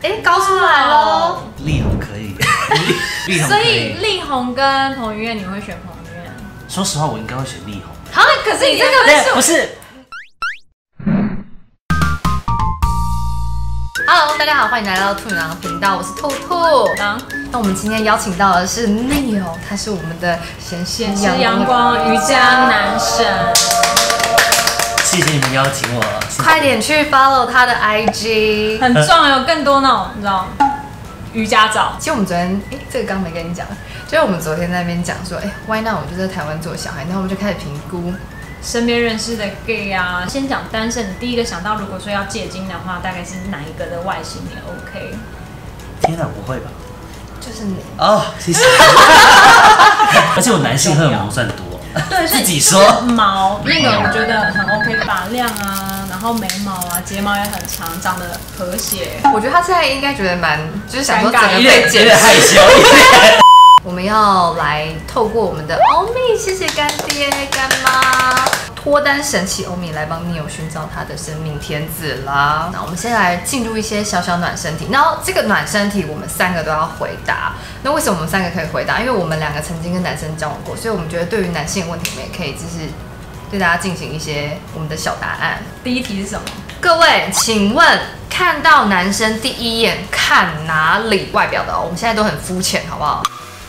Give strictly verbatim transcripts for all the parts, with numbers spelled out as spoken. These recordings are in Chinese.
哎，高出来喽！ 力宏可以，力宏所以力宏跟彭于晏，你会选彭于晏？ 说实话，我应该会选力宏。 好，可是你这个对，不是。 Hello， 大家好，欢迎来到兔女郎频道，我是兔兔。那我们今天邀请到的是 Neil， 他是我们的显示阳光瑜伽男神。 谢谢你们邀请我， 快点去 follow 他的 I G， 很壮，有更多那种你知道瑜伽照。 其实我们昨天，哎，这个刚没跟你讲，就是我们昨天在那边讲说，哎 ，Why not 我们就在台湾做小孩，然后我们就开始评估身边认识的 gay 啊。先讲单身，你第一个想到，如果说要借精的话，大概是哪一个的外形你 OK？ 天哪，不会吧？ 就是你哦，谢谢。而且我男性荷尔蒙算多。 对， 自己说毛那个我觉得很 OK， 发量啊，然后眉毛啊，睫毛也很长，长得和谐。 我觉得他现在应该觉得蛮，就是想说整个有点被剪有点害羞。 我们要来透过我们的欧米，谢谢干爹干妈，脱单神器欧米来帮 Neil 寻找他的生命天子啦。那我们先来进入一些小小暖身题，然后这个暖身题我们三个都要回答。那为什么我们三个可以回答？因为我们两个曾经跟男生交往过，所以我们觉得对于男性的问题，我们也可以就是对大家进行一些我们的小答案。 第一题是什么？ 各位，请问看到男生第一眼看哪里？外表的哦，我们现在都很肤浅，好不好？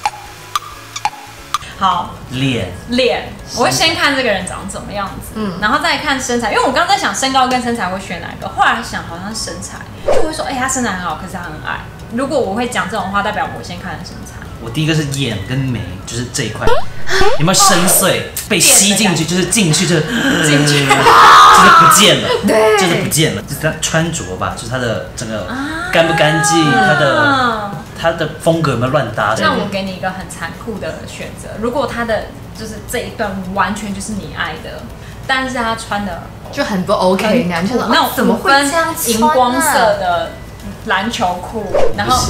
好， 脸脸，我会先看这个人长怎么样子， 嗯， 然后再看身材，因为我刚刚在想身高跟身材会选哪一个，后来想好像是身材，就会说，哎、欸，他身材很好，可是他很矮。如果我会讲这种话，代表我先看身材。 我第一个是眼跟眉，就是这一块有没有深邃，被吸进去，就是进去就进去，就是不见了， 对， 就是不见了。就是他穿着吧，就是他的整个干不干净，他的他的风格有没有乱搭？ 那我给你一个很残酷的选择，如果他的就是这一段完全就是你爱的，但是他穿的就很不 OK， 男生那种怎么会这样荧光色的篮球裤，然后。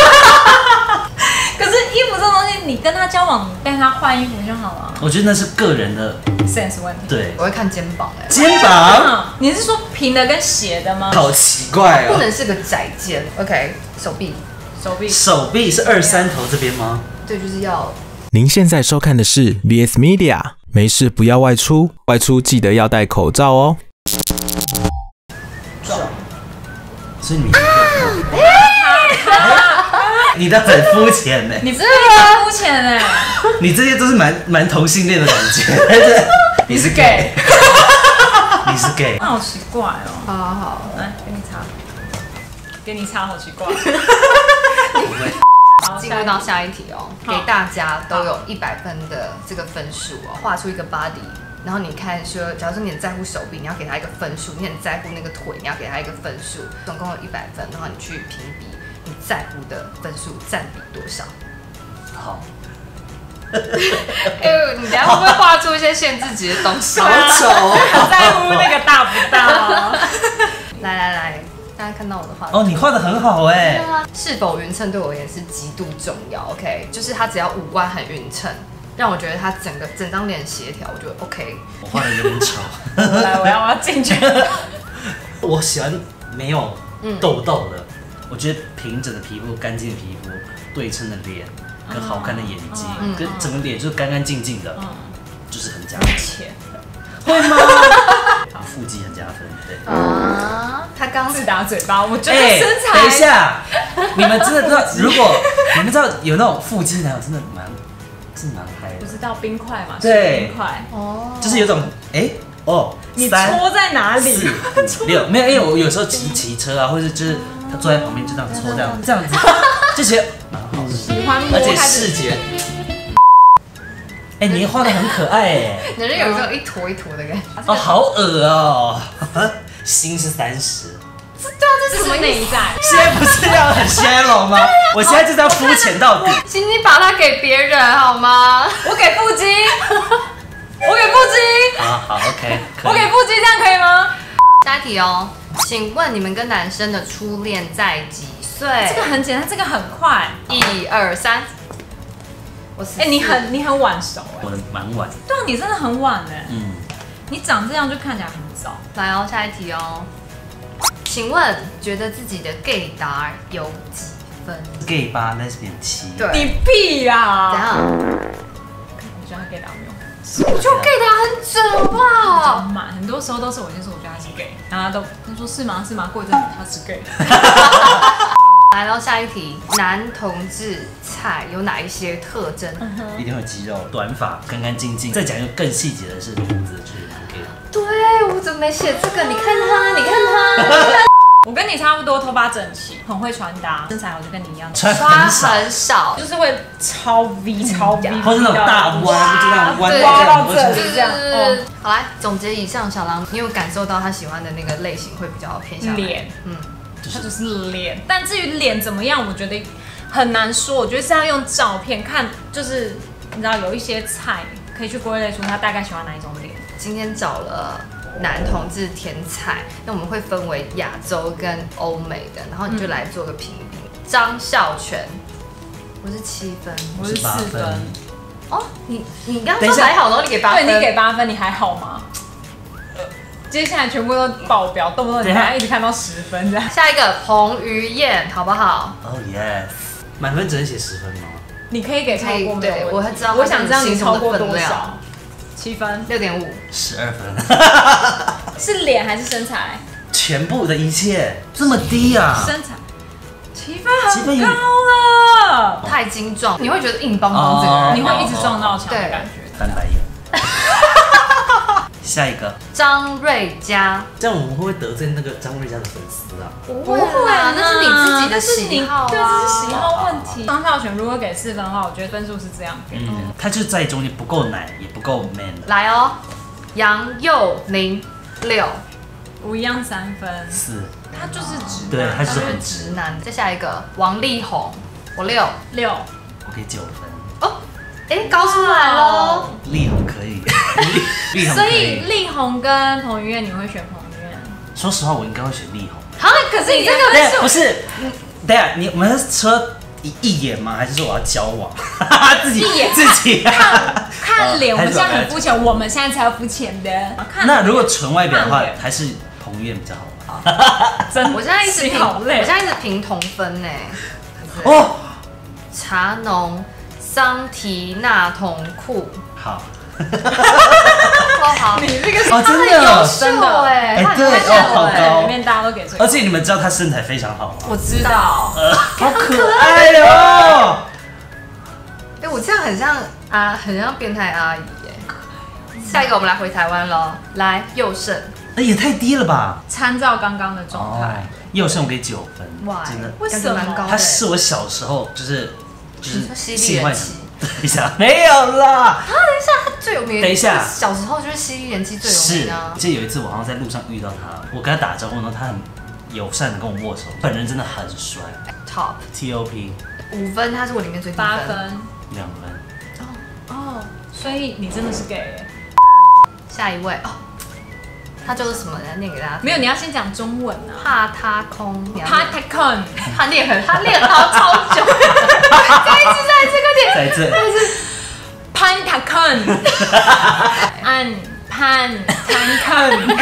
可是衣服这种东西，你跟他交往，你带他换衣服就好了。 我觉得那是个人的 sense 问题。 对， 我会看肩膀哎， 肩膀， 你是说平的跟斜的吗？ 好奇怪哦， 不能是个窄肩。OK， 手臂， 手臂， 手臂是二三头这边吗？ 对，就是要。 您现在收看的是 V S Media， 没事不要外出，外出记得要戴口罩哦。 所以你没有。你的很肤浅呢， 你真的很肤浅哎， 你这些都是蛮蛮同性恋的感觉。你是 gay， 你是 gay， 那好奇怪哦。 好好好， 来给你擦，给你擦，好奇怪。 进入到下一题哦，给大家都有一百分的这个分数哦，画出一个 body。然后你看说，假如说你很在乎手臂，你要给他一个分数；你很在乎那个腿，你要给他一个分数。总共有一百分，然后你去评比你在乎的分数占比多少。 好。 哎，你等下会不会画出一些限制级的东西？ 好丑哦！ 很在乎那个大不大。 来来来，大家看到我的画哦，你画的很好哎。 是否匀称对我而言是极度重要。OK， 就是他只要五官很匀称。让我觉得他整个整张脸协调，我觉得 OK。 我画的有点丑。 来，我要我要进去。 我喜欢没有痘痘的，我觉得平整的皮肤、干净的皮肤、对称的脸跟好看的眼睛， 嗯、 跟整个脸就是干干净净的，嗯、就是很加分。 会吗？腹肌很加分，对。 啊，他刚自打嘴巴，我觉得身材。 等一下，你们真的知道，如果你们知道有那种腹肌男友，真的蛮。是蛮嗨的， 不知道冰块嘛？ 对， 冰块哦， 就是有种哎哦， 你戳在哪里？ 四五六没有，因为我有时候骑骑车啊，或者就是他坐在旁边就这样戳这样这样子，就觉得蛮好的， 喜欢摸， 而且视觉，哎，你画的很可爱哎， 男人有时候一坨一坨的感觉， 哦，好恶哦，心是三十。 对啊，这是什么内在？ 现在不是要很 shallow 吗？我现在就是要肤浅到底。 请你把它给别人好吗？ 我给腹肌，我给腹肌。 好好 OK， 我给腹肌，这样可以吗？ 下一题哦，请问你们跟男生的初恋在几岁？ 这个很简单，这个很快。 一二三， 我哎，你很你很晚熟哎。 我的蛮晚。 对啊，你真的很晚哎。 嗯。 你长这样就看起来很早。 来哦，下一题哦。 请问觉得自己的 gay 达有几分 gay 八 lesbian 七， 对， 你屁啦！ 怎样？ 我觉得他 gay 打没有， 我就 gay 达很准，好不好？ 很满，很多时候都是我先说我觉得他是 gay， 然后他都他说是吗是吗？过一阵子他是 gay。 来到下一题，男同志菜有哪一些特征？ 一定会有肌肉、短发、干干净净。再讲一个更细节的是胡子，就是蛮 gay 的。 对，我怎么没写这个？你看他，你看他， 我跟你差不多，头发整齐，很会穿搭，身材我就跟你一样， 穿刷很少， 很少， 就是会超 V 超 V， 或是那种大弯，就这样弯对挖到这样这里这样。 哦，好来总结以上，小狼，你有感受到他喜欢的那个类型会比较偏向脸， 嗯， 它就是脸。但至于脸怎么样，我觉得很难说。我觉得是要用照片看，就是你知道有一些菜可以去归类出他大概喜欢哪一种脸。 今天找了男同志甜菜，那我们会分为亚洲跟欧美的，然后你就来做个评评。张孝全，我是七分， 我是四分。 哦，你你刚刚说还好，然后你给八分， 对你给八分，你还好吗？接下来全部都爆表，动不动你还一直看到十分这样。 下一个彭于晏，好不好？ Oh yes， 满分只能写十分吗？ 你可以给超过没有问题。 对，我知道， 我想知道你超过多分量少？七分， 六点五， 十二分。 是脸还是身材？ 全部的一切这么低啊！ 身材，七分七分很高了， 太精壮，你会觉得硬邦邦，整个人你会一直撞到墙的感觉。 翻白眼。下一个， 张瑞佳， 这样我们会不会得罪那个张瑞佳的粉丝啊？ 不不会啊， 那是你自己的喜好啊， 对，这是喜好问题。张孝全如果给四分的话，我觉得分数是这样给。 嗯，他就在中间不够奶，也不够 man 的。 来哦，杨佑宁六， 我一样三分， 四， 他就是直男， 对，他就是他是很直。 直男。再下一个王力宏，我六六。 我给九分。 哦，哎，高出来喽。 力宏可以，力宏所可以以。 力宏跟彭于晏，你会选彭于晏？ 说实话，我应该会选力宏。 好，可是你这个对，不是，等下你我们是说一一眼吗？还是说我要交往？自己一眼自己看看脸，我还是们现在很肤浅，我们现在才要肤浅的。看那如果纯外表的话看脸， 还是彭于晏比较好吧？ 真， 我现在一直评，我好累现。在一直评同分呢。 哦， 茶农桑提纳童裤， 好， 哦好， 你这个哦，真很的优秀哎， 哎他很对优秀哦好哎高里面大家都给最高而且你们知道他身材非常好吗？ 我知道。 呃，好可爱哦。 哎，我这样很像啊，很像变态阿姨耶。下一个我们来回台湾喽，来佑胜， 那也太低了吧？ 参照刚刚的状哦态。， 佑胜我给九分， 哇， 真的， 为什么感觉蛮高的？ 他是我小时候就是就是你说犀利性幻想人妻。 等一下，没有啦， 他最有名。 等一下小时候就是犀利人妻最有是名啊。 记得有一次我好像在路上遇到他，我跟他打招呼，然后他很友善的跟我握手，本人真的很帅。 Top T O P 五分，他是我里面最低八分。 分两分， 哦，所以你真的是 gay 耶？ 下一位哦，他就是什么呢？念给大家听。 没有，你要先讲中文啊。 怕他空，你要他念 t a k o n 他练很，他练好超久。再一次，再一次，快点！ 在这潘 t a k o n 按潘 t a k o n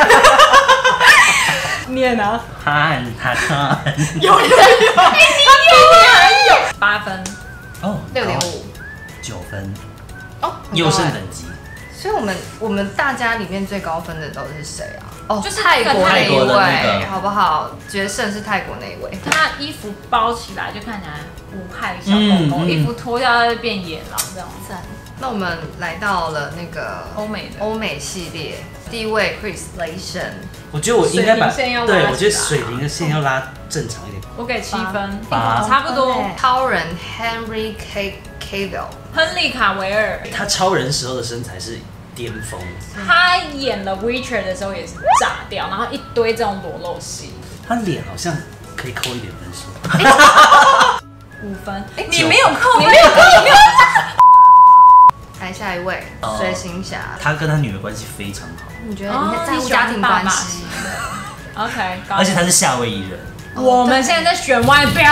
念啊， 看他看有有有，哎，你有有八分， 哦， 六点五九分， 哦， 优胜很高哎等级。 所以我们我们大家里面最高分的都是谁啊？哦， 就是泰国那一泰国的那位， 个好不好？决胜是泰国那一位。 他衣服包起来就看起来无害小狗狗， 嗯嗯衣服脱掉就变野狼这样。 赞。那我们来到了那个欧美的欧美系列，第一位 Chris Layson， 我觉得我应该把水平线要拉对， 起来我觉得水平的线要拉正常一点。 我给七分， 八差不多。 超人 Henry K Cavill， 亨利卡维尔， 他超人时候的身材是巅峰， 他演了 Witcher 的时候也是炸掉，然后一堆这种裸露戏， 他脸好像可以扣一点分数。 五分。 哎你没有扣， 你没有扣，你没有。来下一位哦水行侠， 他跟他女儿关系非常好， 你觉得哦你在乎你喜欢家庭爸爸关系？ OK， 而且他是夏威夷人。 我们现在在选外表。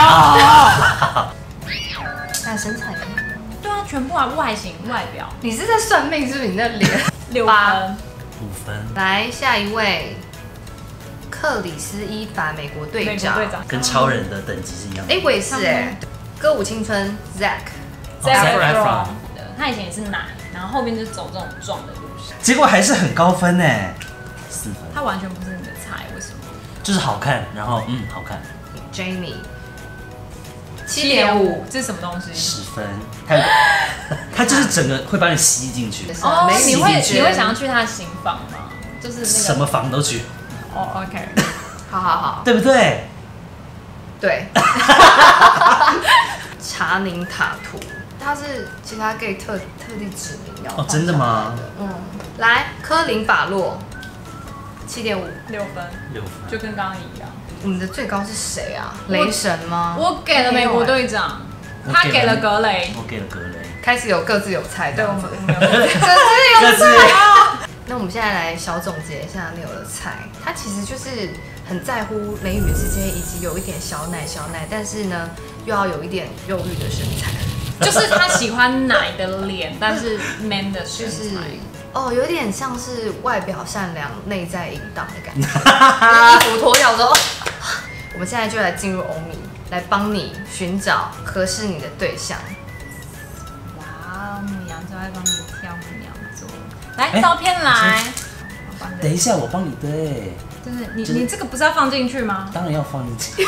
那身材呢？ 对啊，全部啊，外形、外表， 你是在算命是不是？你那脸六八分。 五分， 来下一位克里斯伊凡美国队美国长， 队长跟超人的等级是一样的。 哎、我也是哎、歌舞青春 Zac， Zac Efron Efron 的，他以前也是奶，然后后面就走这种壮的路线， 结果还是很高分呢，四分。 他完全不是你的菜，为什么？ 就是好看，然后嗯好看， Jamie 七点五， 这是什么东西？ 十分。他他就是整个会把你吸进去， 哦， 没你会细节你会想要去他的新房吗？就是那个什么房都去， 哦 ，OK， 好好好， 对不对？ 对。查宁塔图，他是其他 gay 特特地指明要哦真的吗放上来的？嗯，来科林法洛七点五， 六分， 六分。 就跟刚刚一样。 我们的最高是谁啊？雷神吗？ 我给了美国队长，他给了格雷， 我给了格雷。 开始有各自有菜， 对我们这样子我们有各自有各自菜。那我们现在来小总结一下 Neil 的菜，他其实就是很在乎美与之间，以及有一点小奶小奶，但是呢又要有一点肉欲的身材， 就是他喜欢奶的脸，但是 man 的身就是材。 哦，有点像是外表善良，内在淫荡的感觉。就是衣服脱掉之后，我们现在就来进入欧米，来帮你寻找合适你的对象。 哇，母羊座会帮你挑母羊座，来哎照片来。 等一下，我帮你对， 就是你就是你这个不是要放进去吗？ 当然要放进去。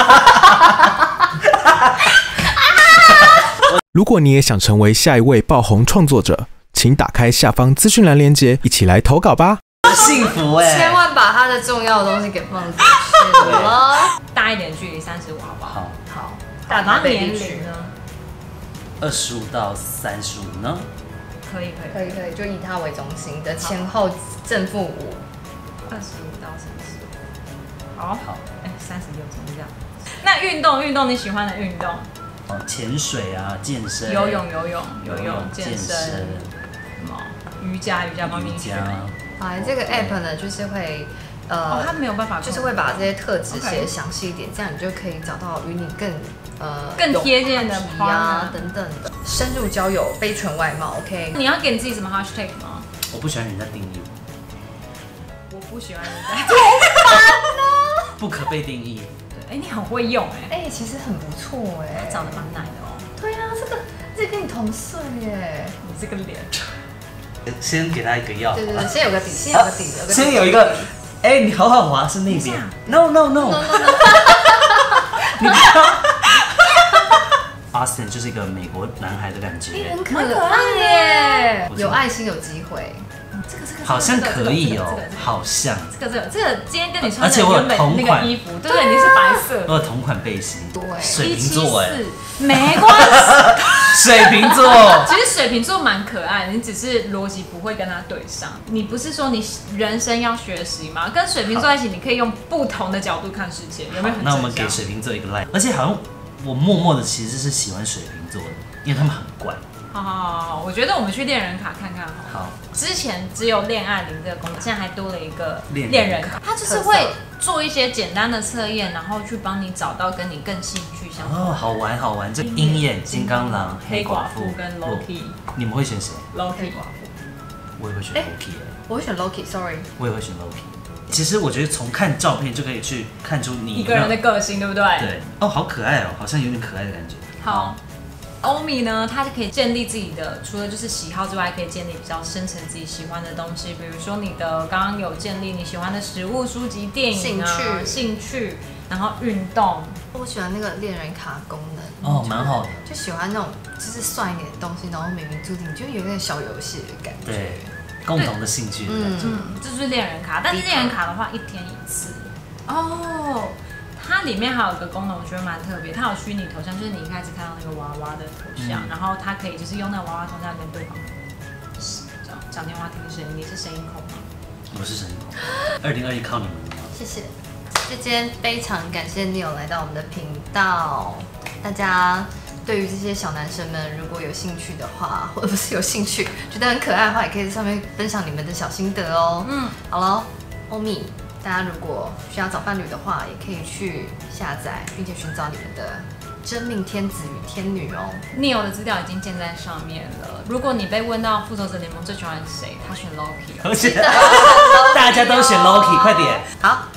如果你也想成为下一位爆红创作者，请打开下方资讯栏链接，一起来投稿吧。 幸福哎、 千万把他的重要的东西给放进去了。 大一点距离三十五，好不好？ 好， 好， 然后大北地区年龄呢？ 二十五到三十五呢？ 可以可以， 可以可以，就以他为中心的前后正负五。 二十五到三十五。好， 好， 哎，三十六怎么这样？那运动运动你喜欢的运动？ 哦，潜水啊，健身， 游泳游泳游泳健健身， 身， 什么瑜伽瑜伽帮你瑜选。 伽。 哎，这个 app 呢，就是会呃， 哦，他没有办法控制， 就是会把这些特质 OK 写得详细一点，这样你就可以找到与你更呃更贴近的有话题啊 partner 等等的。深入交友，非纯外貌 ，OK。 你要给你自己什么 hashtag 吗？ 我不喜欢人家定义我， 我不喜欢人家。 不可被定义。 哎，你很会用哎， 哎、其实很不错哎、 长得蛮奶的哦。 对啊，这个这个跟你同岁耶。 你这个脸， 先给他一个药， 对对对，先有个底，先有个底，有个底先有一个，哎、你好好滑是那边，no no no，, no 你不要。Austin 就是一个美国男孩的感觉， 很可爱耶，有爱心有机会。 这个这个好像可以哦， 这个好像。 这个这个这个今天跟你穿的而且我有原本那同款个衣服，对对，你是白色我。有同款背心， 对水瓶座哎， 没关系。 水瓶座， 其实水瓶座蛮可爱的，你只是逻辑不会跟他对上。你不是说你人生要学习吗？跟水瓶座在一起，你可以用不同的角度看世界，有没有很正向？ 那我们给水瓶座一个 like，而且好像我默默的其实是喜欢水瓶座的，因为他们很怪。 好好好好，我觉得我们去恋人卡看看好了。 好， 之前只有恋爱零这个功能，现在还多了一个恋人恋人卡，它就是会做一些简单的测验，然后去帮你找到跟你更兴趣相同的。 哦，好玩好玩，这鹰眼、金刚狼、 黑寡黑寡妇妇跟 Loki， 你们会选谁？ Loki 我也会选哎 Loki，耶我会选 Loki，sorry。 我也会选 Loki。其实我觉得从看照片就可以去看出你一个人的个性，对不对？ 对哦，好可爱哦，好像有点可爱的感觉。 好。欧米呢，它就可以建立自己的，除了就是喜好之外，可以建立比较深层自己喜欢的东西，比如说你的刚刚有建立你喜欢的食物、书籍、电影啊、 兴趣兴趣，然后运动。 我喜欢那个恋人卡功能哦，蛮好的。 就喜欢那种就是算一点的东西，然后冥冥注定就有点小游戏的感觉。 对，共同的兴趣的感觉。 嗯，这就是恋人卡，但是恋人卡的话一天一次。哦，它里面还有一个功能，我觉得蛮特别，它有虚拟头像，就是你一开始看到那个娃娃的头像， 嗯然后它可以就是用那个娃娃头像跟对方讲讲电话听声音。你是声音控吗？ 我是神童，二零二一靠你们了吗？ 谢谢。这间非常感谢 Neil 来到我们的频道。大家对于这些小男生们，如果有兴趣的话，或者不是有兴趣，觉得很可爱的话，也可以在上面分享你们的小心得哦。 嗯， 好了，欧米，大家如果需要找伴侣的话，也可以去下载，并且寻找你们的真命天子与天女哦。 Neil 的资料已经建在上面了。如果你被问到复仇者联盟最喜欢谁，他选 Loki。 而且大家都选 Loki，快点。 好，今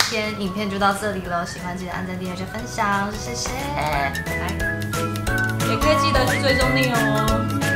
天影片就到这里了，喜欢记得按赞、订阅、加分享，谢谢，拜拜。 也可以记得去追踪你哦。